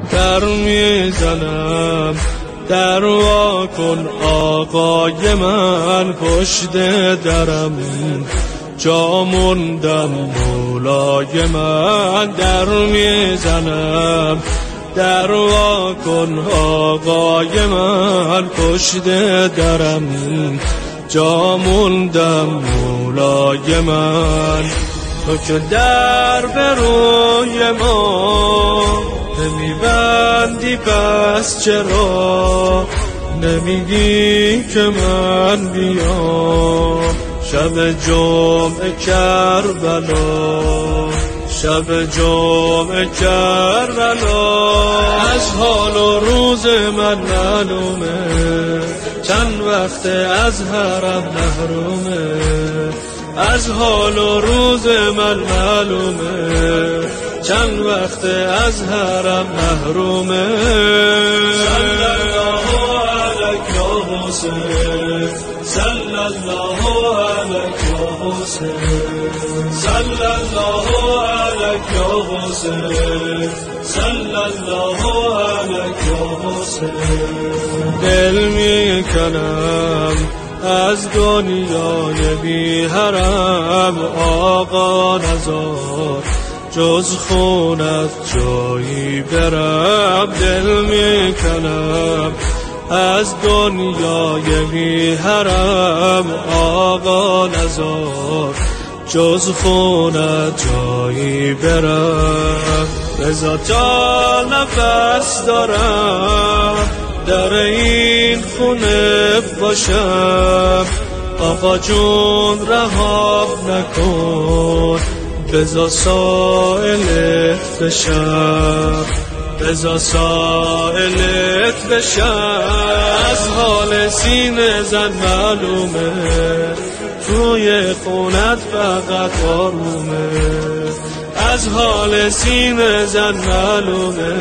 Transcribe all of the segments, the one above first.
در میزنم در وا کن آقای من، پشت درم جا موندم مولای من. در میزنم در وا کن آقای من، پشت درم جا موندم مولای من. تو که در به روی ما نمیبندی، پس چرا نمیگی که من بیام شب جمعه کربلا، شب جمعه کربلا. از حال و روز من معلومه، چند وقت از حرم محرومه. از حال و روز من معلومه، چند وقت از حرم محرومه. صلی الله علیک یا حسین، صلی الله علیک یا حسین، صلی الله علیک یا حسین، صلی الله علیک یا حسین. دل میکنم از دنیای بی حرم، آقا نذار جز خونت جایی برم. دل میکنم از دنیای بی حرم، آقا نذار جز خونت جایی برم. رضا تا نفس دارم در این خونه باشم، آقا جون رها نکن، بذار سائلت بشم، بذار سائلت بشم. از حال سینه زن معلومه، توی خونت فقط آرومه. از حال سینه زن معلومه،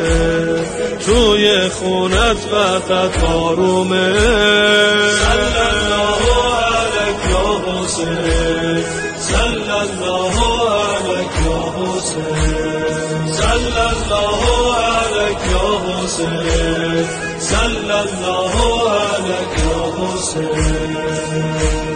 توی خونت فقط آرومه. صلی الله علیک یا حسین، صلی الله علیک یا حسین، صلی الله علیک یا حسین، صلی الله علیک یا حسین.